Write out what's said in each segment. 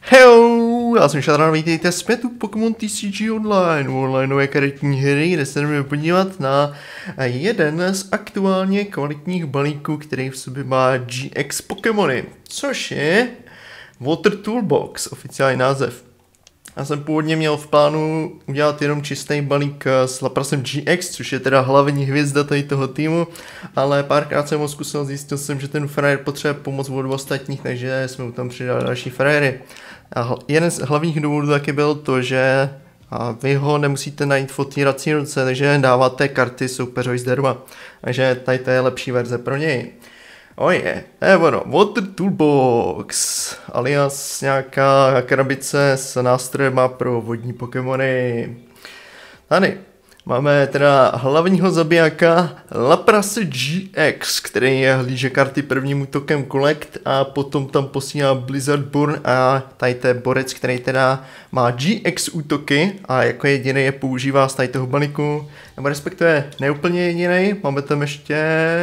Hello, já jsem Šadran, vítejte zpět u Pokémon TCG Online, onlineové karetní hry, kde se jdeme podívat na jeden z aktuálně kvalitních balíků, který v sobě má GX Pokémony, což je Water Toolbox, oficiální název. Já jsem původně měl v plánu udělat jenom čistý balík s Laprasem GX, což je teda hlavní hvězda tady toho týmu, ale párkrát jsem ho zkusil, zjistil jsem, že ten frajer potřebuje pomoc od ostatních, takže jsme mu tam přidali další frajery. A jeden z hlavních důvodů taky byl to, že vy ho nemusíte najít v otvírací ruce, takže dáváte karty soupeřovi zdarma. Takže tady to je lepší verze pro něj. Oje, ono, Water Toolbox, alias nějaká krabice s nástrojema pro vodní Pokémony. Tady máme teda hlavního zabijáka Laprase GX, který je hlíže karty prvním útokem Collect a potom tam posílá Blizzardburn a tady to je borec, který teda má GX útoky a jako jediný je používá z tady toho balíku, nebo respektive neúplně jediný, máme tam ještě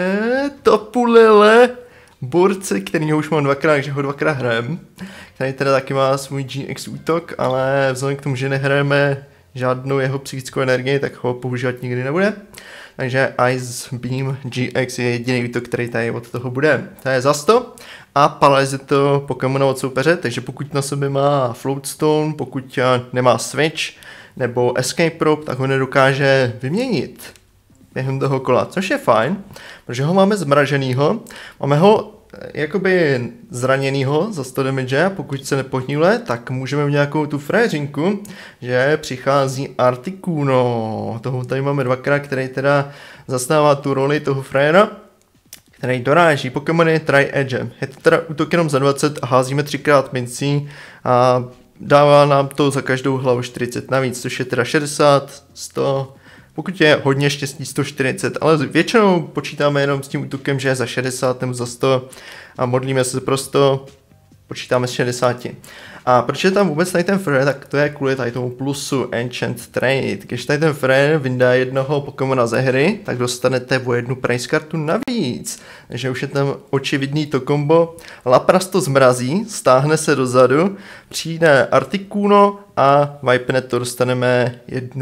Tapulele, borce, kterýho už mám dvakrát, takže ho dvakrát hrajem, který teda taky má svůj GX útok, ale vzhledem k tomu, že nehrajeme žádnou jeho psychickou energii, tak ho používat nikdy nebude. Takže Ice Beam GX je jediný útok, který tady od toho bude. To je za 100 a paralyzuje to Pokémona od soupeře, takže pokud na sobě má Floatstone, pokud nemá Switch nebo Escape Rope, tak ho nedokáže vyměnit během toho kola, což je fajn, protože ho máme zmraženýho, máme ho jakoby zraněnýho za 100 damage a pokud se nepohnule, tak můžeme mít nějakou tu frajeřinku, že přichází Articuno. Toho tady máme dvakrát, který teda zastává tu roli toho frajera, který doráží Pokémony Tri-Edge. Je to teda útok jenom za 20 a házíme 3x mincí a dává nám to za každou hlavu 40 navíc, což je teda 60, 100, pokud je hodně štěstí 140, ale většinou počítáme jenom s tím útokem, že je za 60 nebo za 100 a modlíme se prosto, počítáme s 60. A proč je tam vůbec tady ten frajer, tak to je kvůli tady tomu plusu Enchant Trade. Když tady ten frajer vyndá jednoho Pokémona ze hry, tak dostanete o jednu prize kartu navíc. Takže už je tam očividný to kombo. Lapras to zmrazí, stáhne se dozadu, přijde Articuno a Vipne to dostaneme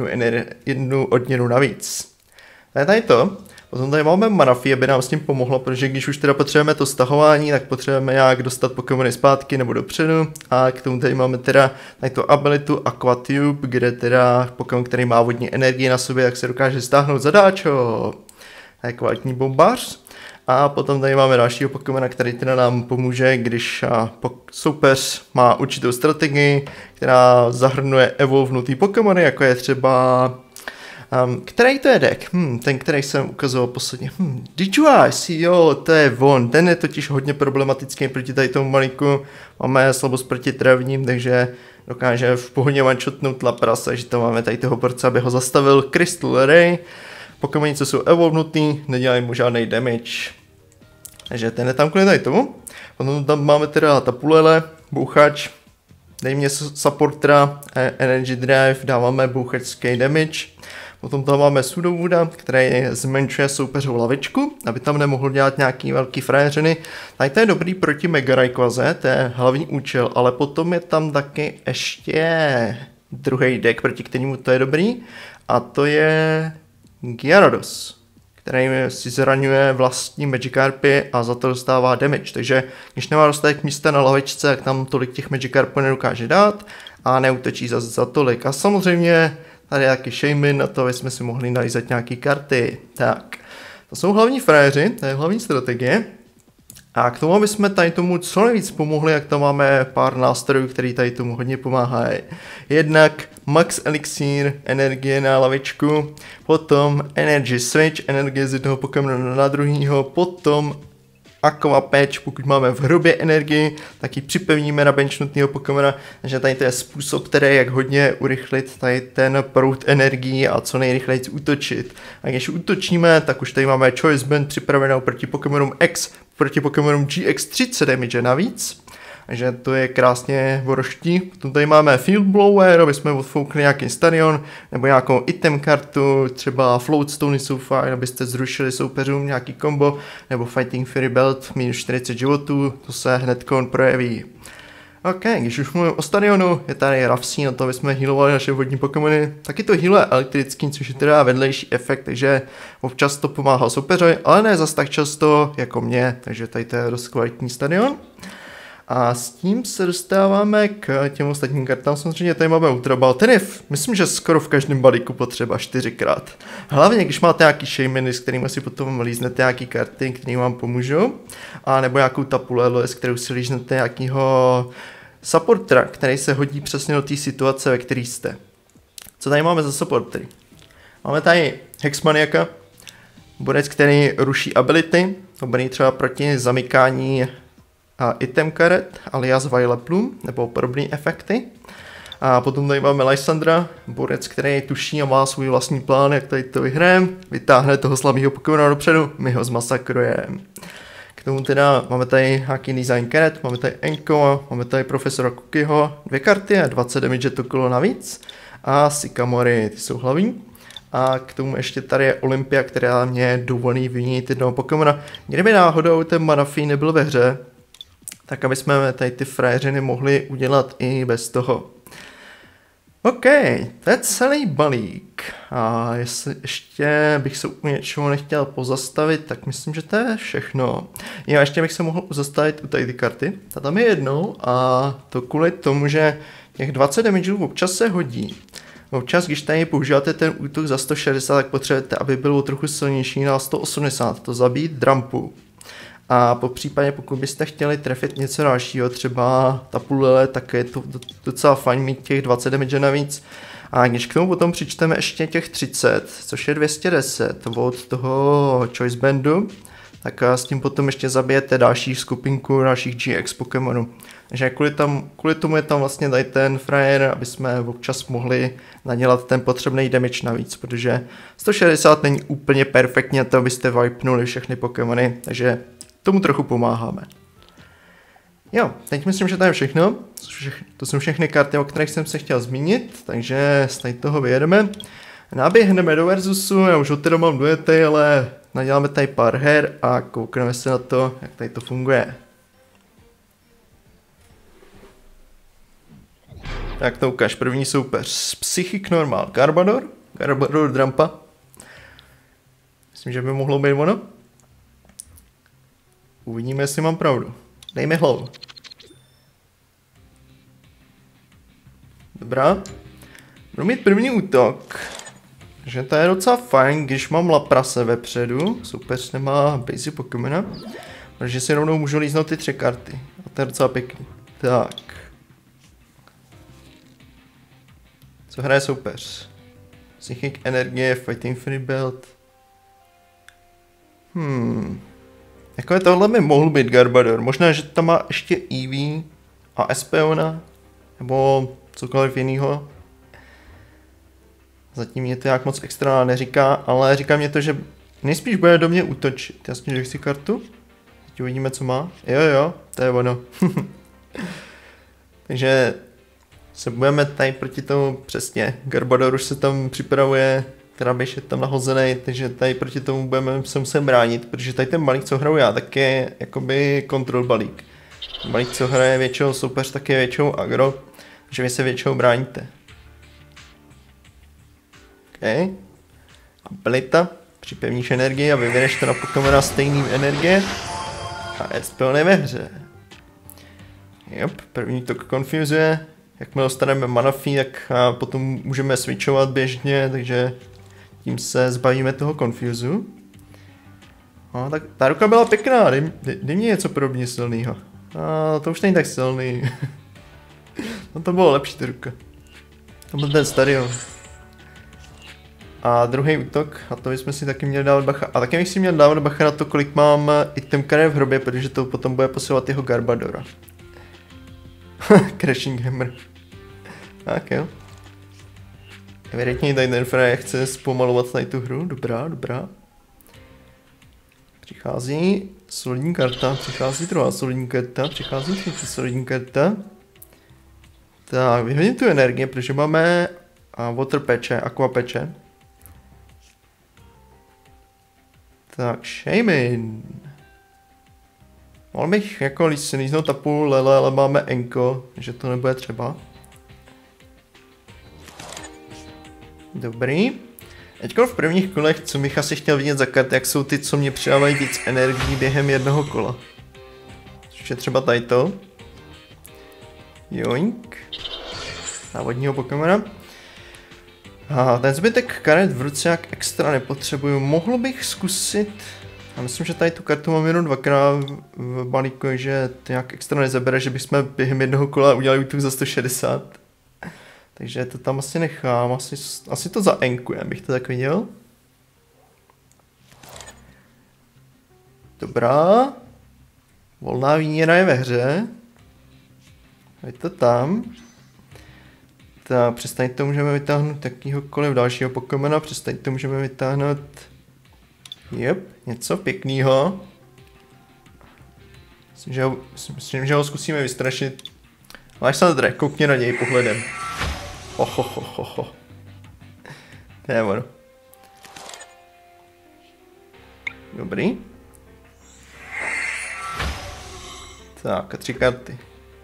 jednu odměnu navíc. To je tady to. Potom tady máme Manaphy, aby nám s tím pomohlo, protože když už teda potřebujeme to stahování, tak potřebujeme nějak dostat Pokémony zpátky nebo dopředu. A k tomu tady máme teda tady to abilitu Aquatube, kde teda Pokémon, který má vodní energii na sobě, tak se dokáže stáhnout zadáčo. To je kvalitní bombář. A potom tady máme dalšího Pokémona, který teda nám pomůže, když soupeř má určitou strategii, která zahrnuje evolvnutý Pokémony, jako je třeba který to je deck? Ten, který jsem ukazoval posledně. Digivice, jo, to je on. Ten je totiž hodně problematický proti tady tomu malíku. Máme slabost proti travním, takže dokáže v pohodě one-shotnout Lapras, takže tam máme tady toho borce, aby ho zastavil. Crystal Ray. Pokémoni, co jsou evolvnutý, nedělají mu žádný damage. Takže ten je tam kvůli tady tomu. Potom tam máme teda Tapulele, bouchač. Dej mě supportera, energy drive, dáváme bouchačský damage. Potom tam máme Sudowooda, který zmenšuje soupeřovou lavičku, aby tam nemohl dělat nějaký velký frajeřiny. Tady to je dobrý proti Mega Rayquaze, to je hlavní účel, ale potom je tam taky ještě druhý deck, proti kterému to je dobrý, a to je Gyarados, který si zraňuje vlastní Magikarpy a za to dostává damage, takže když nemá dostatek místa na lavičce, tak tam tolik těch Magikarpů nedokáže dát a neútočí za tolik. A samozřejmě tady je taky Shaman na to, aby jsme si mohli nalízat nějaké karty. Tak, to jsou hlavní frajeři, to je hlavní strategie. A k tomu, aby jsme tady tomu co nejvíc pomohli, jak tam máme pár nástrojů, který tady tomu hodně pomáhají. Jednak Max Elixir, energie na lavičku, potom Energy Switch, energie z jednoho Pokémona na druhýho, potom Aqua Patch, pokud máme v hrobě energii, tak ji připevníme na benchnutného Pokémona, takže tady to je způsob, který jak hodně urychlit tady ten proud energií a co nejrychleji útočit. A když útočíme, tak už tady máme Choice Band připravenou proti Pokémonům X, proti Pokémonům GX 30 damage navíc. Takže to je krásně voroští. Potom tady máme Field Blower, aby jsme odfoukli nějaký stadion, nebo nějakou item kartu, třeba Floatstone jsou fajn, abyste zrušili soupeřům nějaký combo, nebo Fighting Fury Belt, minus 40 životů, to se hned projeví. OK, když už mluvím o stadionu, je tady Rafsí, na to bychom healovali naše vodní Pokémony. Taky to healuje elektrický, což je teda vedlejší efekt, takže občas to pomáhá soupeřovi, ale ne zas tak často jako mě, takže tady to je dost kvalitní stadion. A s tím se dostáváme k těm ostatním kartám. Samozřejmě tady máme Ultra Ball. Ten je, myslím, že skoro v každém balíku potřeba 4krát. Hlavně, když máte nějaký Shaymany, s kterými si potom líznete nějaký karty, které vám pomůžou. A nebo nějakou Tapulelo, s kterou si líznete nějakýho supportera, který se hodí přesně do té situace, ve které jste. Co tady máme za supportery? Máme tady Hexmaniaka, borec, který ruší ability, dobrý třeba proti zamykání item karet, alias Violet Plume, nebo podobné efekty. A potom tady máme Lysandra, borec, který tuší a má svůj vlastní plán, jak tady to vyhrajeme, vytáhne toho slabého Pokémona dopředu, my ho zmasakrujeme. K tomu teda máme tady nějaký design karet, máme tady Enko, máme tady profesora Cookyho, 2 karty a 20 damage to kolo navíc. A Sycamory, ty jsou hlavní. A k tomu ještě tady je Olympia, která mě dovolí vyměnit jednoho Pokémona. Kdyby náhodou ten Manaphy nebyl ve hře, tak aby jsme tady ty frajeřiny mohli udělat i bez toho. OK, to je celý balík. A jestli ještě bych se u něčeho nechtěl pozastavit, tak myslím, že to je všechno. Já ještě bych se mohl zastavit u tady ty karty. Ta tam je jednou a to kvůli tomu, že těch 20 damageů občas se hodí. Občas, když tady používáte ten útok za 160, tak potřebujete, aby bylo trochu silnější na 180, to zabít Drampu. A po případě, pokud byste chtěli trefit něco dalšího, třeba Tapulele, tak je to docela fajn mít těch 20 damage navíc. A když k tomu potom přičteme ještě těch 30, což je 210 od toho Choice Bandu, tak s tím potom ještě zabijete další skupinku dalších GX Pokémonů. Takže kvůli tomu je tam vlastně tady ten frajer, aby jsme občas mohli nadělat ten potřebný damage navíc, protože 160 není úplně perfektně na to, abyste wipenuli všechny Pokémony, takže tomu trochu pomáháme. Jo, teď myslím, že to je všechno. To jsou všechny karty, o kterých jsem se chtěl zmínit, takže z tady toho vyjedeme. Naběhneme do Versusu, já už od teda mám dojety, ale naděláme tady pár her a koukneme se na to, jak tady to funguje. Tak to ukáž, první soupeř. Psychic Normal Garbodor Drampa. Myslím, že by mohlo být ono. Uvidíme, jestli mám pravdu. Dejme hlavu. Dobrá. Budu mít první útok. Takže to je docela fajn, když mám Laprase vepředu. Soupeř nemá basic Pokémona. Takže si rovnou můžu líznout ty 3 karty. A to je docela pěkný. Tak. Co hraje soupeř? Psychic Energie, Fighting Free Belt. Jako tohle by mohl být Garbodor. Možná, že tam má ještě Eevee a Espeona. Nebo cokoliv jiného. Zatím mě to nějak moc extra neříká, ale říká mě to, že nejspíš bude do mě útočit. Jasně, že chci kartu. Teď uvidíme, co má. Jo, to je ono. Takže se budeme tady proti tomu přesně. Garbodor už se tam připravuje, Krabiš je tam nahozený, takže tady proti tomu budeme se muset bránit, protože tady ten balík, co hraju já, tak je jakoby kontrol balík. Balík, co hraje většinou soupeř, tak je většinou agro, takže vy se většinou bráníte. OK. Abilita, připevníš energii a vyvěneš to na Pokémona stejný energie. A Espeon je ve hře. Jop, první to konfuzuje. Jakmile dostaneme Manaphy, tak potom můžeme switchovat běžně, takže tím se zbavíme toho confuzu. No, tak ta ruka byla pěkná, dej mě něco podobně silného. A to už není tak silný. No to bylo lepší ta ruka. To byl ten stadion. A druhý útok, a to bychom si taky měli dávat bacha. A taky bych si měl dávat bacha na to, kolik mám item karet v hrobě, protože to potom bude posilovat jeho Garbodora. Crashing Hammer. Tak jo. Evidentně tady ten frajer chce zpomalovat tady tu hru, dobrá. Přichází solidní karta, přichází druhá solidní karta, přichází třetí solidní karta. Tak, vyhodím tu energii, protože máme water peče, aqua peče. Tak, Shaymin. Mohl bych jako si líznout tapu Lele, ale máme Enko, že to nebude třeba. Dobrý. Teďko v prvních kolech, co bych asi chtěl vidět za karty, jak jsou ty, co mě přidávají víc energií během jednoho kola. Což je třeba tady to. Joink. Návodního Pokémona. A ten zbytek karet v ruce jak extra nepotřebuju. Mohl bych zkusit... Já myslím, že tady tu kartu mám jenom dvakrát v balíku, že to nějak extra nezabere, že bychom během jednoho kola udělali útok za 160. Takže to tam asi nechám, asi to zaenkujem, bych to tak viděl. Dobrá. Volná výměna je ve hře. Je to tam. Tak, přestaň to můžeme vytáhnout takýhokoliv dalšího Pokémona, přestaň to můžeme vytáhnout... Jep, něco pěknýho. Myslím, že ho zkusíme vystrašit. Máš Sandre, koukni na něj pohledem. Ho. To je ono. Dobrý. Tak a 3 karty.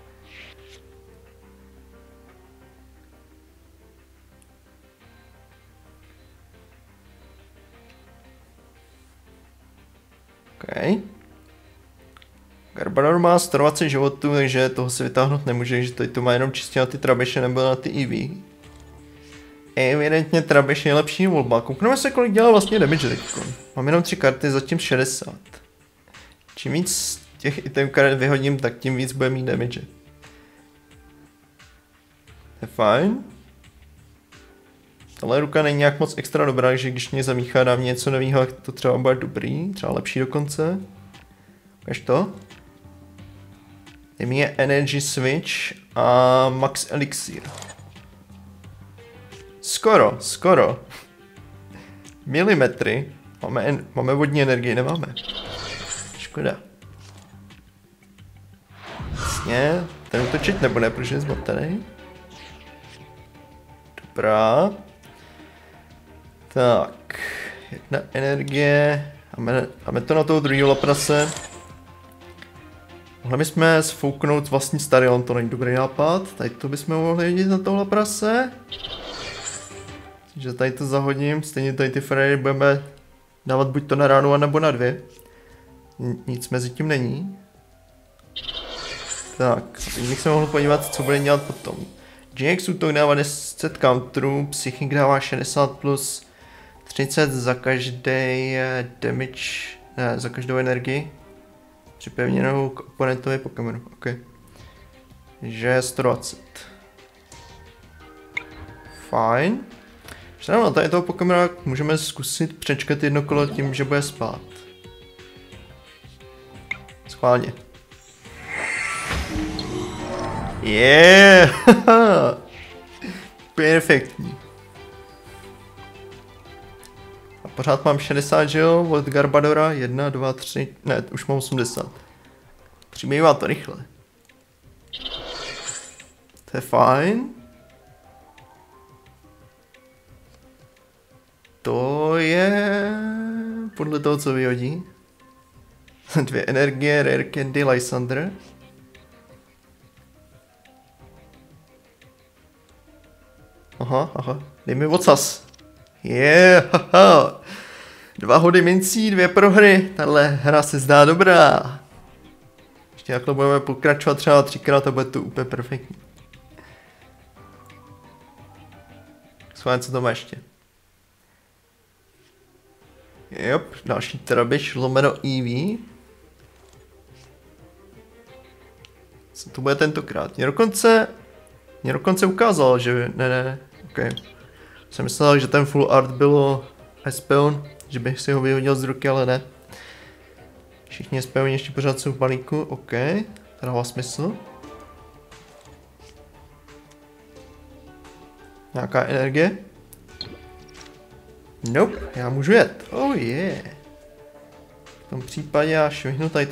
OK. Garbodor má 120 životů, takže toho se vytáhnout nemůže, že tady to má jenom čistě na ty trabeše nebo na ty EV. Evidentně trabeš je lepší volba. Koukneme se, kolik dělá vlastně damage teďko. Mám jenom 3 karty, zatím 60. Čím víc těch item karet vyhodím, tak tím víc bude mít damage. To je fajn. Tahle ruka není nějak moc extra dobrá, takže když mě zamíchá, dá mě něco nového, tak to třeba bude dobrý, třeba lepší dokonce. Ukaž to. Tím je Energy Switch a Max Elixir. Skoro. Milimetry. Máme vodní energii, nemáme. Škoda. Jasně, ten útočit nebude, protože je zmatený. Dobrá. Tak, 1 energie. Máme to na toho druhého Laprase. Mohli bychom sfouknout vlastní Starion, to není dobrý nápad. Tady to bychom mohli vidět na toho Laprase. Takže tady to zahodím, stejně tady ty frajery budeme dávat buď to na ránu, nebo na 2. Nic mezi tím není. Tak, teď bych se mohl podívat, co bude dělat potom. GX útok dává 10 counterů, Psychic dává 60 plus 30 za každý damage, ne, za každou energii. Připevněnou k oponentovi Pokémonu, ok. Takže 120. Fajn. Přidám na tady toho Pokémona můžeme zkusit přečkat jedno kolo tím, že bude spát. Schválně. Yeah! Perfektní. A pořád mám 60 žil od Garbodora. 1, 2, 3, ne, už mám 80. Přibývá to rychle. To je fajn. To je podle toho, co vyhodí. 2 energie, Rare Candy, Lysander. Aha, dej mi ocas. Haha. 2 hody mincí, 2 prohry. Tahle hra se zdá dobrá. Ještě takhle budeme pokračovat třeba 3krát a bude to úplně perfektní. Schválně, co to má ještě. Jop, další Trubbish lomeno EV. Co to bude tentokrát? Mě dokonce ukázal, že ne, ok. Jsem myslel, že ten full art bylo Espeon, že bych si ho vyhodil z ruky, ale ne. Všichni Espeoni ještě pořád jsou v balíku, ok. To dává smysl. Nějaká energie? Nope, já můžu jet. Oh yeah. V tom případě já švihnu tady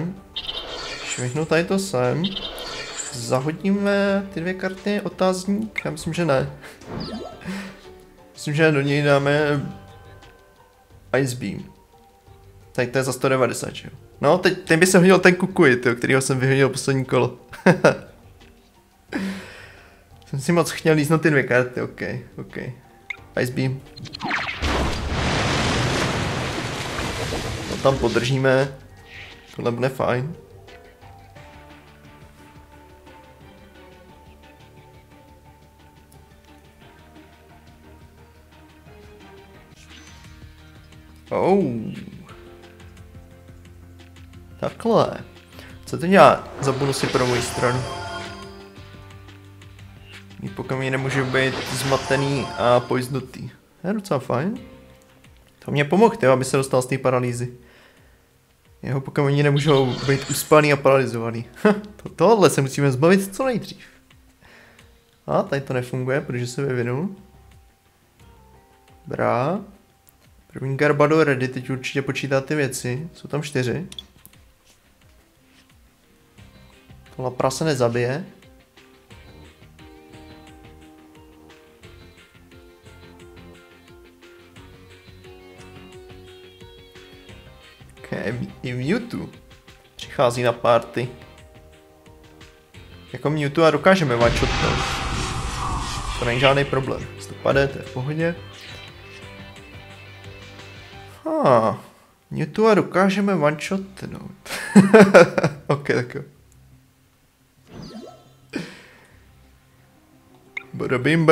to sem. Zahodíme ty 2 karty, otázník? Já myslím, že ne. Myslím, že do něj dáme Ice Beam. Tady to je za 190, jo. No, teď by se hodil ten kukuj, kterýho jsem vyhodil poslední kolo. Jsem si moc chtěl líznout ty 2 karty, ok. Ice Beam. To tam podržíme. Tohle bude fajn. Oh. Takhle. Co to dělá za bonusy pro moji stranu? Mí Pokémoni nemůžou být zmatený a poizdnutý. Je docela fajn. To mě pomohl, aby se dostal z té paralýzy. Jeho Pokémoni nemůžou být uspaný a paralizovaný. Tohle se musíme zbavit co nejdřív. A tady to nefunguje, protože se vyvinul. Dobrá. První Garbado ready, teď určitě počítá ty věci. Jsou tam 4. Tohle prase nezabije. Okay, i Mewtwo přichází na party. Jako Mewtwo a dokážeme one-shotnout. To není žádný problém. Stopade, to je v pohodě. Mewtwo a dokážeme one-shotnout. Ok, tak jo. Barabim.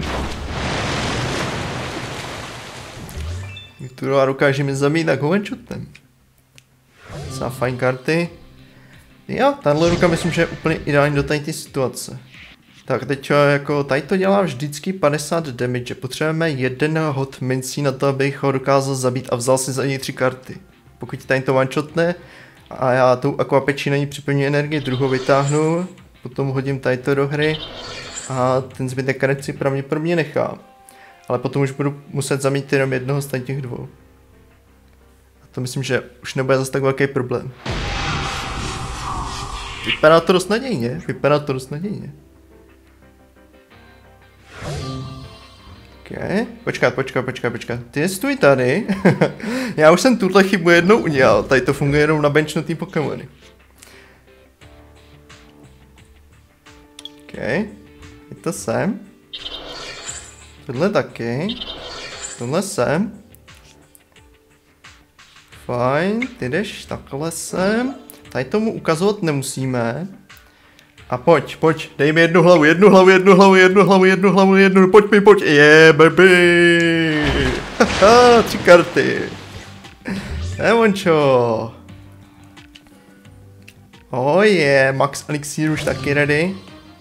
Mewtwo a dokážeme zabít, tak ho one-shotnem. Docela fajn karty. Jo, tahle ruka myslím, že je úplně ideální do tady ty situace. Tak teď jako tady to dělá vždycky 50 damage. Potřebujeme 1 hot mincí na to, abych ho dokázal zabít a vzal si za něj 3 karty. Pokud tady to one-shotne a já tou Aquapečí na ní připevňuji energii, druhou vytáhnu, potom hodím tady to do hry a ten zbytek karet si pravděpodobně nechám. Ale potom už budu muset zamít jenom jednoho z těch 2. A to myslím, že už nebude zase tak velký problém. Vypadá to dost nadějně, Okay. Počkat. Ty stůj tady. Já už jsem tuhle chybu jednou udělal. Tady to funguje jenom na benchnutý Pokémony. OK. Je to sem. Tohle taky. Tohle sem. Fajn, ty jdeš takhle sem. Tady tomu ukazovat nemusíme. A pojď, dej mi jednu hlavu, pojď, baby. Haha, 3 karty. Emončo. Max Elixir už taky ready.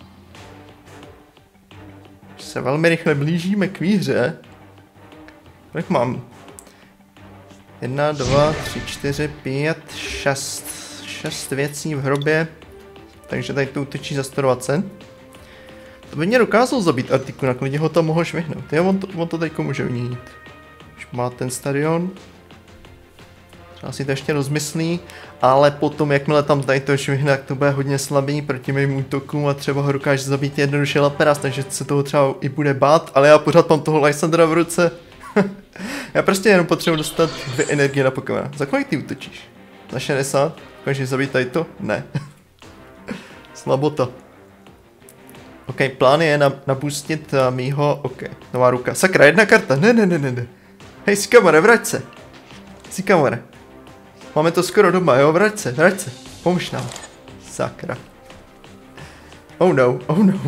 Už se velmi rychle blížíme k výhře. Kolik mám? 1, 2, 3, 4, 5, 6 věcí v hrobě. Takže tady to utečí za 120. To by mě dokázal zabít Artikuna, klidně ho tam mohl švihnout. Jo, on to teďko může vyměnit. Už má ten stadion. Třeba si to ještě rozmyslí, ale potom jakmile tam tady to švihne, tak to bude hodně slabý proti mým útokům a třeba ho dokáže zabít jednoduše Lapras, takže se toho třeba i bude bát, ale já pořád mám toho Lysandra v ruce. Já prostě jenom potřebuji dostat 2 energie na Pokémona. Za kolik ty útočíš? Za 60? Dokážeš zabít tady to? Ne. Slabota. OK, plán je napustit mýho, OK, nová ruka. Sakra, 1 karta, ne. Hej, Sycamore, vrať se. Sycamore. Máme to skoro doma, jo, vrať se. Pomůž nám. Sakra. Oh no.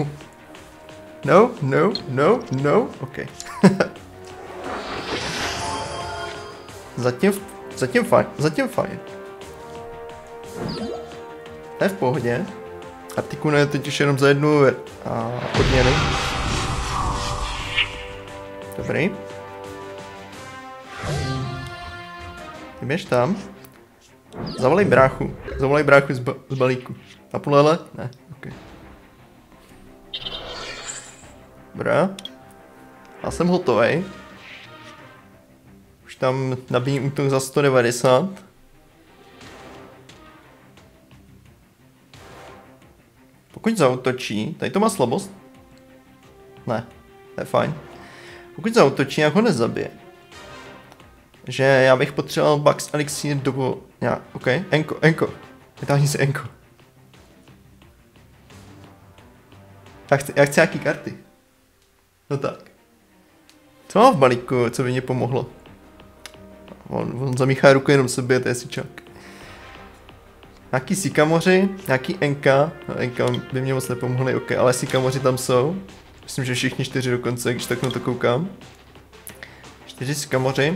No, OK. Zatím fajn. To je v pohodě. Artikuna je teď už jenom za 1 odměnu. Dobrý. Ty běž tam. Zavolej bráchu z balíku. Na půlele? Ne, ok. Dobrá. Já jsem hotovej. Už tam nabíjím útok za 190. Pokud zaútočí, tady to má slabost? Ne, to je fajn. Pokud zaútočí, jak ho nezabije. že já bych potřeboval Bugs Elixir do... OK, Enko. Vytáhni si Enko. Já chci nějaký karty. No tak. Co mám v balíku, co by mě pomohlo? On zamíchá ruku, jenom se bije, to je sičák. Nějaký sikamoři, nějaký Enka. No, Enka by mě moc nepomohly, OK, ale sikamoři tam jsou. Myslím, že všichni 4 dokonce, když tak na to koukám. 4 sikamoři.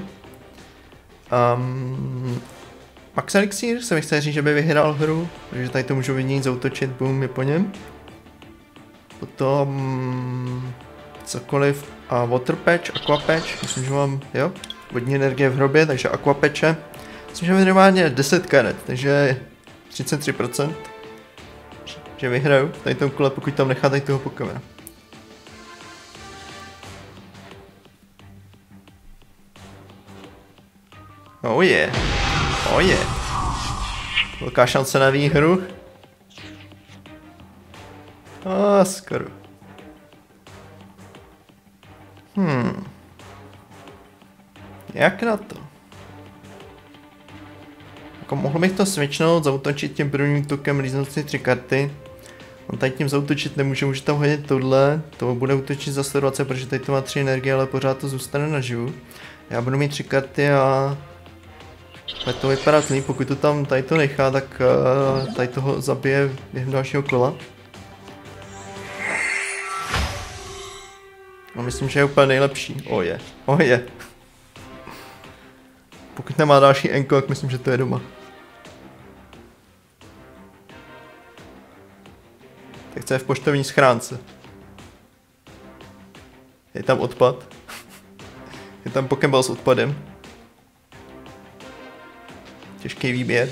Max Elixir se mi chce říct, že by vyhrál hru, takže tady to můžu vyměnit, zautočit, boom, je po něm. Potom cokoliv a Water Patch, Aqua Patch, myslím, že mám, jo, vodní energie v hrobě, takže Aqua Patche. Myslím, že minimálně 10 karet, takže 33%, že vyhraju v tady tom kole, pokud tam nechá tady toho Pokémona. Oh yeah. Oh yeah. Velká šance na výhru. Skoro. Jak na to? Jako mohl bych to switchnout, zautočit tím prvním útokem, líznout si 3 karty. On tady tím zautočit nemůže, může tam hodit tohle. To bude útočit za 120, protože tady to má 3 energie, ale pořád to zůstane naživu. Já budu mít 3 karty a... bude to vypadat líp, pokud to tam tady to nechá, tak tady toho zabije během dalšího kola. No myslím, že je úplně nejlepší. Oh je. Pokud nemá další Enko, tak myslím, že to je doma. Tak co je v poštovní schránce? Je tam odpad. Je tam Pokéball s odpadem. Těžký výběr.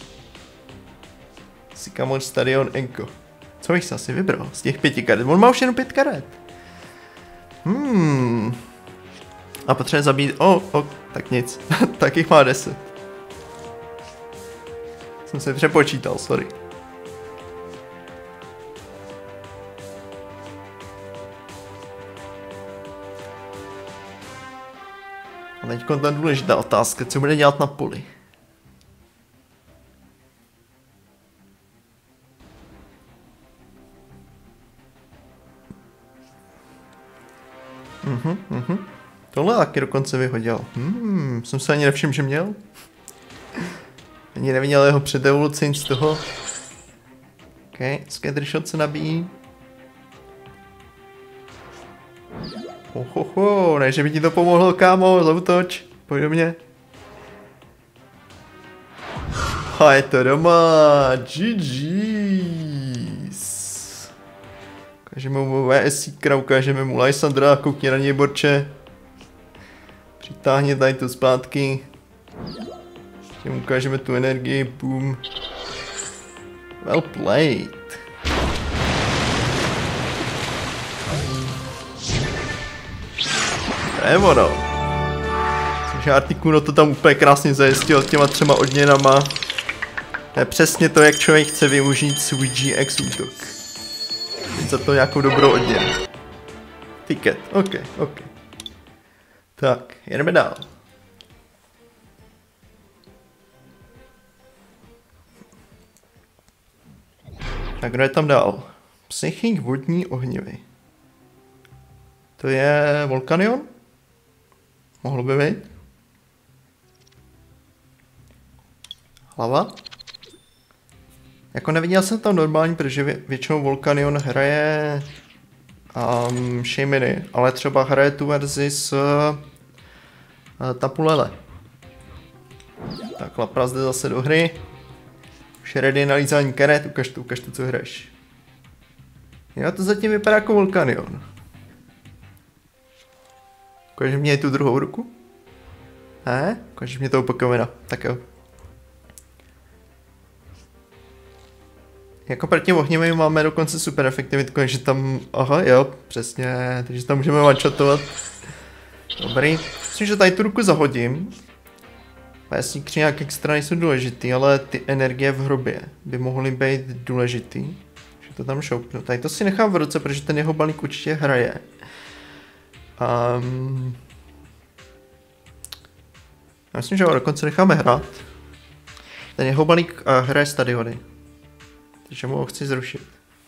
Sycamore Stadion Enko. Co bych si asi vybral z těch 5 karet? On má už jenom 5 karet. A potřebuje zabít... tak nic. Tak jich má 10. Jsem se přepočítal, sorry. A teď ta důležitá otázka, co bude dělat na poli? Tohle taky dokonce vyhodil. Jsem se ani nevšiml, že měl. Ani neviděl jeho předevoluci, nic z toho. OK, Scattershot se nabíjí. Ne, že by ti to pomohlo, kámo, zautoč. Pojď do mě. A je to doma, GG's. Ukážeme mu VSíkra, ukážeme mu Lysandra, koukni na něj, borče. Přitáhni tady to zpátky. Ještě mu ukážeme tu energii, boom. Well played. To je ono. Takže Articuno to tam úplně krásně zajistil těma 3 odměnama. To je přesně to, jak člověk chce využít svůj GX útok. Za to nějakou dobrou odměnu. Ticket, OK. Tak, jedeme dál. Tak kdo je tam dál? Psychic vodní ohnivy. To je Volcanion? Mohlo by být. Hlava? Jako neviděl jsem tam normální, protože většinou Volcanion hraje Shaymin, ale třeba hraje tu verzi s Tapu Lele. Tak Lapras jde zase do hry. Už je ready na lízání karet, ukaž to, co hraješ. Jo, to zatím vypadá jako Volcanion. Ukážeš mě tu druhou ruku? Ne? Ukážeš mě toho Pokémona, tak jo. Jako proti ohnivým máme dokonce super efektivitku, takže tam, aha jo, přesně, takže tam můžeme one-shotovat. Dobrý, myslím, že tady tu ruku zahodím. Pésníkři nějak extra nejsou důležitý, ale ty energie v hrobě by mohly být důležitý. Takže to tam šoupnu. Tady to si nechám v ruce, protože ten jeho balík určitě hraje. Já myslím, že ho dokonce necháme hrát. Ten jeho balík hraje stadiony. Takže mu ho chci zrušit.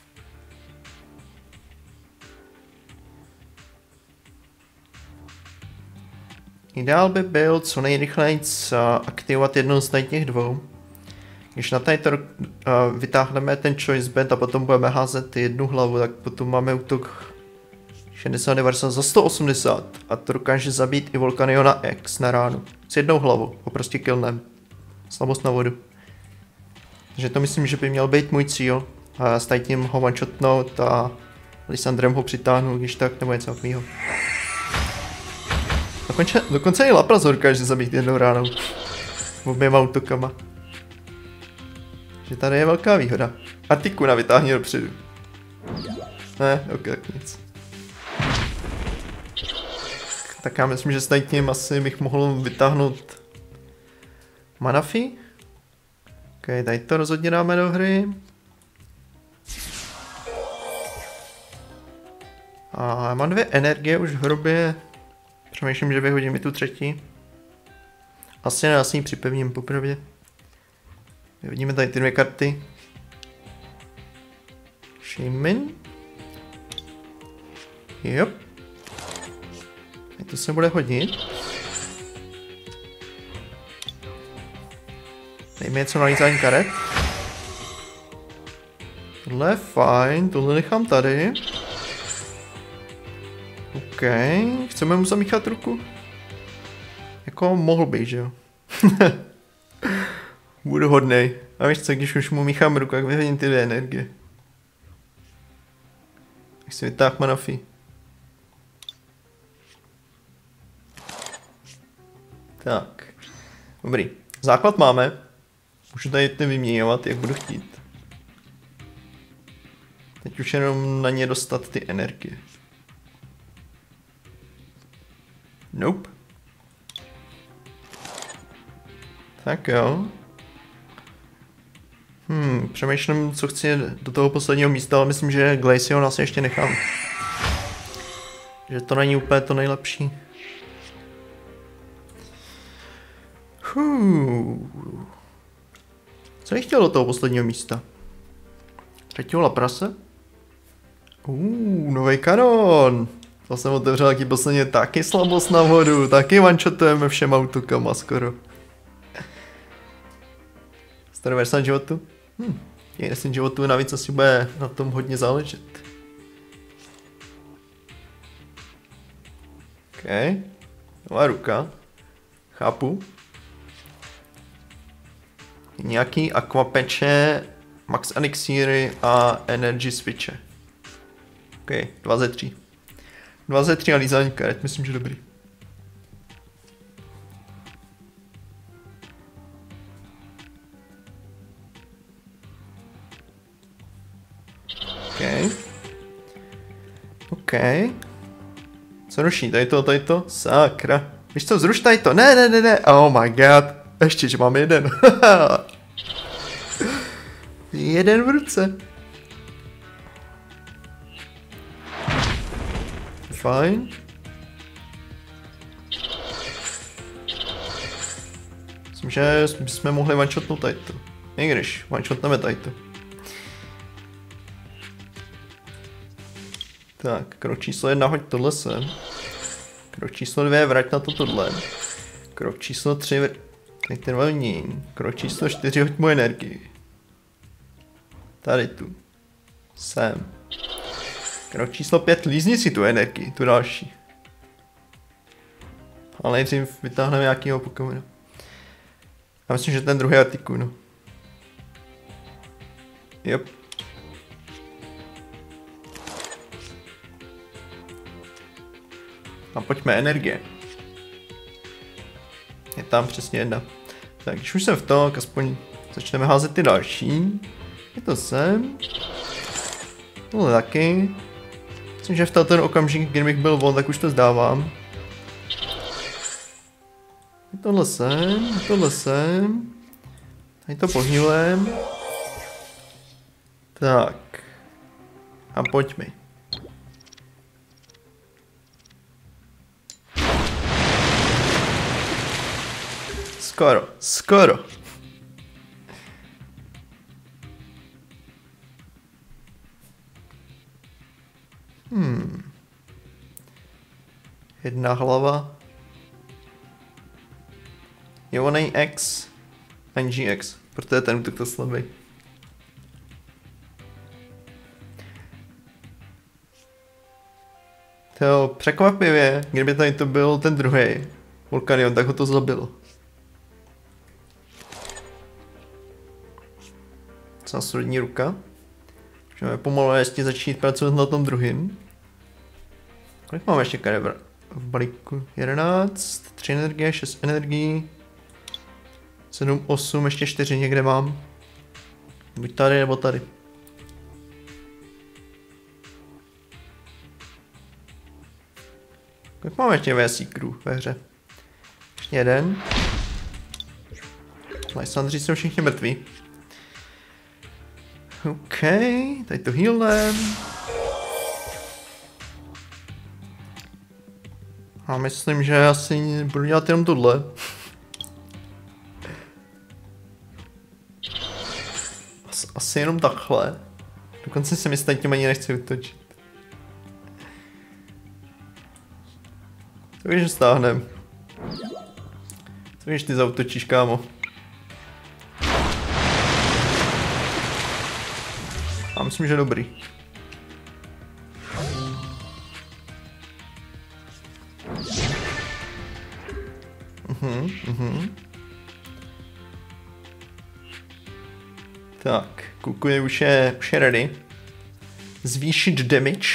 Ideál by byl co nejrychleji aktivovat jednou z těch dvou. Když na tady to vytáhneme ten choice band a potom budeme házet jednu hlavu, tak potom máme útok 60-90 za 180 a to dokáže zabít i Volcaniona X na ránu. S jednou hlavou, ho prostě killnem. Slabost na vodu. Takže to myslím, že by měl být můj cíl. A s tím ho one-shotnout a Lysandrem ho přitáhnu, když tak, nebo něco takového. Dokonce i Lapras ho dokáže zabít jednou ránou. Oběma útokama. Že tady je velká výhoda. Artikuna vytáhni dopředu. Ne, ok, tak nic. Tak já myslím, že s tím asi bych mohl vytáhnout Manaphy. Ok, tady to rozhodně dáme do hry. A mám 2 energie už v hrobě. Přemýšlím, že vyhodím i tu třetí. Asi ne, asi ji připevním poprvé. Vyhodíme tady ty 2 karty. Shaman. Jop. To se bude hodit. Dejme něco na lízání karet. Tohle je fajn, tohle nechám tady. OK, chceme mu zamíchat ruku? Jako mohl bych, že jo? Budu hodnej. A víš co, když už mu míchám ruku, jak vyhodím ty 2 energie. Tak si vytáhl Manaphy. Tak. Dobrý. Základ máme. Můžu tady ty vyměňovat, jak budu chtít. Teď už jenom na ně dostat ty energie. Nope. Tak jo. Přemýšlím, co chci do toho posledního místa, ale myslím, že Glaceon asi ještě nechám. Že to není úplně to nejlepší. Co bych chtěl do toho posledního místa? Třetího Laprase? Nový kanon! To jsem otevřel taky posledně, taky slabost na vodu, taky one-shotujeme všema útokama skoro. 190 životu? Je 10 životů, navíc asi bude na tom hodně záležet. OK. Nová ruka. Chápu. Nějaký aquapeče, max elixíry a energy switche. OK, 2 ze 3. 2 ze 3 a lízání karet, myslím, že dobrý. OK. OK. Co ruší? Tady to? Sakra. Víš co, zruš tady to. Ne. Oh my god. Ještě, že mám jeden. Jeden v ruce. Fajn. Myslím, že bychom mohli one-shotnout tady to. I když, one-shotneme tady to. Tak, krok číslo 1, hoď tohle sem. Krok číslo 2, vrať na to tohle. Krok číslo 3, teď ten velnín. Krok číslo 4, hoď mu energii. Tady tu. Sem. Krok číslo 5, lízni si tu energii, tu další. Ale nejdřív vytáhneme nějakýho Pokémona. Já myslím, že ten druhý Articuno. Yep. A pojďme energie. Je tam přesně jedna. Tak když už jsem v tom, tak aspoň začneme házet ty další. Je to sem. Tohle taky. Myslím, že v ten okamžik, kdy bych byl von, tak už to zdávám. Je tohle sem. Tady to pohýlem. Tak. A pojďme. Skoro, skoro. Jedna hlava. Jo, nej X. Ani GX, protože ten útok to slabý. To překvapivě, kdyby tady to byl ten druhý Vulkanion, tak ho to zabilo. Docela solidní ruka. Můžeme pomalu ještě začít pracovat na tom druhým. Kolik máme ještě karet v balíku? 11, 3 energie, 6 energií, 7, 8, ještě 4 někde mám. Buď tady nebo tady. Kolik máme ještě V-Seekerů ve hře? Ještě jeden. Lysandři jsou všichni mrtví. OK, tady to healem. A myslím, že asi budu dělat jenom tohle. Asi jenom takhle. Dokonce si myslím, že tím ani nechci utočit. To když stáhnem. Co když ty zautočíš, kámo? Já myslím, že dobrý. Tak, Kukui už je ready. Zvýšit damage.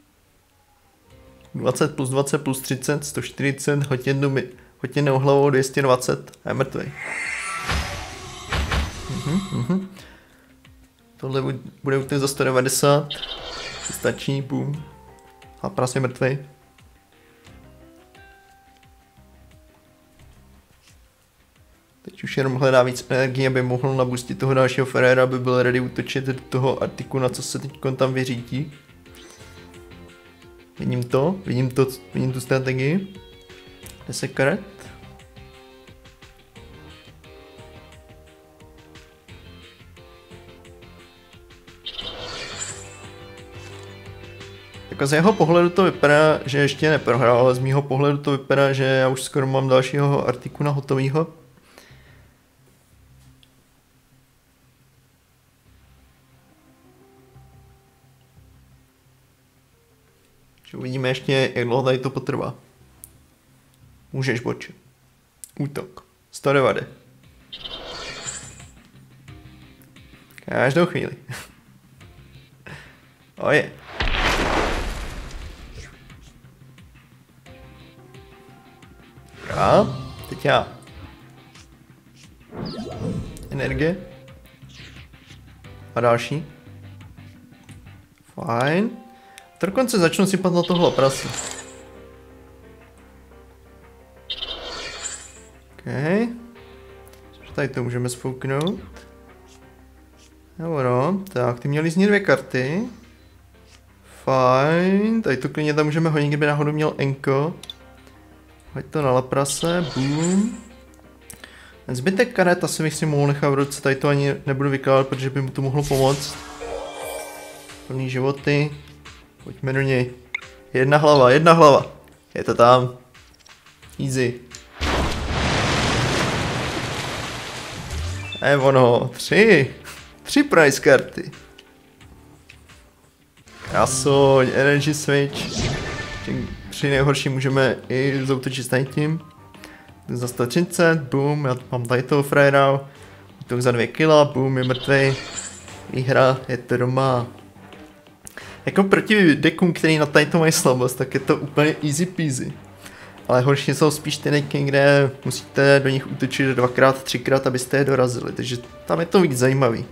20 plus 20 plus 30, 140, hoď jednou hlavou 220 a je mrtvej. Tohle bude útok za 190. Stačí, boom. A prase je mrtvej. Teď už jenom hledá víc energie, aby mohl nabustit toho dalšího Ferrera, aby byl ready útočit do toho Artikuna, co se teď tam vyřítí. Vidím tu strategii. 10 karet. Jako z jeho pohledu to vypadá, že ještě neprohrál, ale z mýho pohledu to vypadá, že já už skoro mám dalšího Artikuna hotovýho. Uvidíme ještě, jak dlouho tady to potrvá. Můžeš, boče. Útok. 190. Každou chvíli. Oje. A teď já. Energie. A další. Fajn. Dokonce začnu sypat na tohle prase. OK. Tady to můžeme sfouknout. Dobro, tak ty měly znít 2 karty. Fajn, tady to klidně tam můžeme hodit, kdyby náhodou měl enko. Hoď to na laprase, boom. Ten zbytek karet asi bych si mohl nechat v ruce, tady to ani nebudu vykládat, protože by mu to mohlo pomoct. Plný životy. Pojďme do něj. Jedna hlava. Je to tam. Easy. Ono, 3 price karty. Krasoň, energy switch. Při nejhorší můžeme i zautočit s tím. Za 130, boom, já mám tady toho frajera. Útok za 2 kila, boom, je mrtvej. Výhra, je to doma. Jako proti deckům, který na tady to mají slabost, tak je to úplně easy peasy. Ale horší jsou spíš ty decky, kde musíte do nich útočit 2x, 3x, abyste je dorazili, takže tam je to víc zajímavý.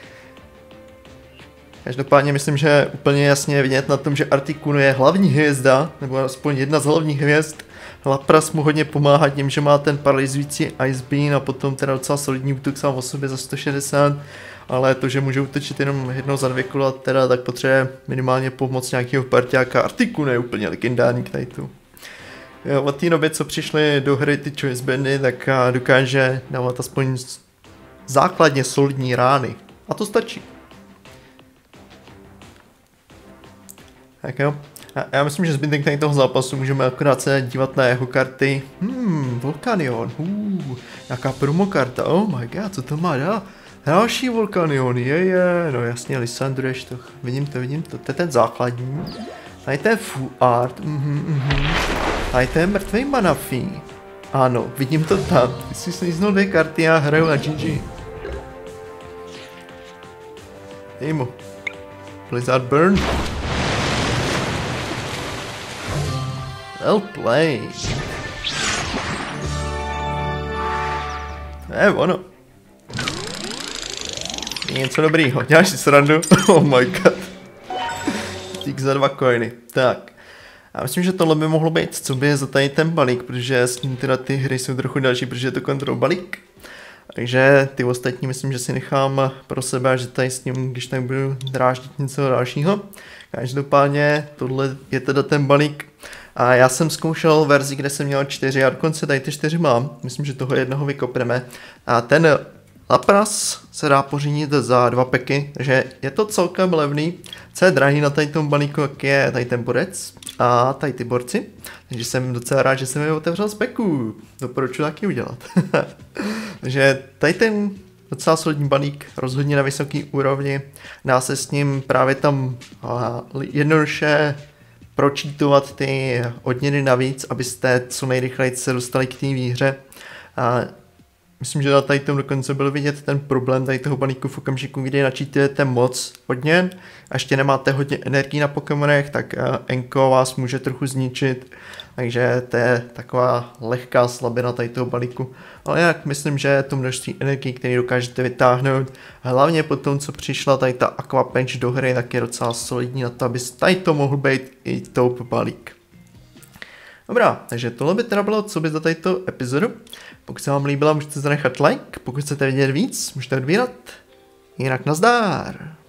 Každopádně myslím, že úplně jasně vidět na tom, že Articuno je hlavní hvězda, nebo aspoň jedna z hlavních hvězd. Lapras mu hodně pomáhá tím, že má ten paralyzující Ice Beam a potom teda docela solidní útok sám o sobě za 160. Ale to, že může útočit jenom jednou za 2 kola, teda tak potřebuje minimálně pomoc nějakého parťáka. Articuno je úplně legendární k tady tu. Jo, od té doby, co přišly do hry ty choice bandy, tak dokáže dávat aspoň základně solidní rány. A to stačí. Tak jo. Já myslím, že zbytek tady toho zápasu můžeme akorát se dívat na jeho karty. Volcanion. Jaká promokarta. Oh my god, co to má dál? Další Volcanion, no jasně, Lissandru ještě to. Vidím to. To je ten základní. Tady to je Full Art. Tady to je mrtvej Manaphy. Ano, vidím to tam. Ty jsi sníznul 2 karty a hraju na GG. Dej mu. Blizzard Burn. Well played. To je ono. Je něco dobrýho. Děláš si srandu? Oh my god. Tík za 2 coiny. Tak. Já myslím, že tohle by mohlo být, co by je za tady ten balík, protože s ním teda ty hry jsou trochu další, protože je to control balík. Takže ty ostatní myslím, že si nechám pro sebe, že tady s ním, když tak budu dráždit něco dalšího. Každopádně tohle je teda ten balík. A já jsem zkoušel verzi, kde jsem měl 4 a dokonce tady ty 4 mám. Myslím, že toho jednoho vykopneme. A ten Lapras se dá pořídit za 2 peky, takže je to celkem levný. Co je drahý na tady tom balíku, jak je tady ten borec a tady ty borci. Takže jsem docela rád, že jsem je otevřel z peku. Doporučuji taky udělat. Takže tady ten docela solidní balík, rozhodně na vysoký úrovni. Dá se s ním právě tam jednoduše pročítovat ty odměny navíc, abyste co nejrychleji se dostali k té výhře. A myslím, že na tady tom dokonce byl vidět ten problém tady toho balíku v okamžiku, kdy načítujete moc odměn a ještě nemáte hodně energii na Pokémonech, tak Enko vás může trochu zničit, takže to je taková lehká slabina tady toho balíku. Ale jak myslím, že to množství energie, které dokážete vytáhnout, hlavně po tom, co přišla tady ta Aqua Patch do hry, tak je docela solidní na to, aby tady to mohl být i top balík. Dobrá, takže tohle by teda bylo, co by za tato epizodu. Pokud se vám líbila, můžete zanechat like, pokud chcete vidět víc, můžete odbírat. Jinak nazdár!